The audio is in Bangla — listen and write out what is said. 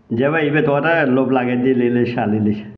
যে ভাই ইবে তোরা লোভ লাগাই দিয়ে লিলে শালিলিস